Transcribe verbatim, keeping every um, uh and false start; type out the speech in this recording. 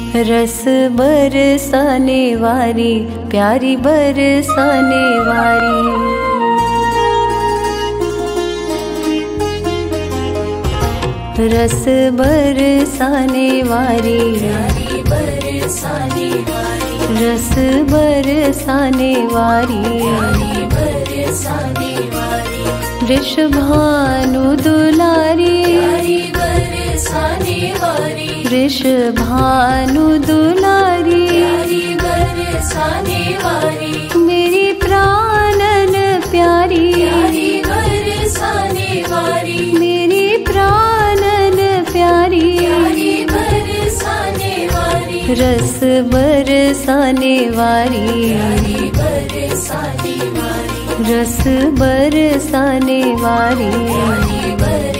रस बरसाने वारी प्यारी बरसाने वारी। रस बरसाने वारी प्यारी बरसाने वारी। रस बरसाने वारी प्यारी बरसाने वारी। वृषभानु दुलारी प्यारी बरसाने वारी। वृषभानु दुलारी प्यारी बरसाने वारी। मेरी प्राणन प्यारी प्यारी बरसाने वारी। मेरी प्राणन प्यारी प्यारी बरसाने वारी। रस बरसाने वारी प्यारी बरसाने वारी। रस बरसाने वारी प्यारी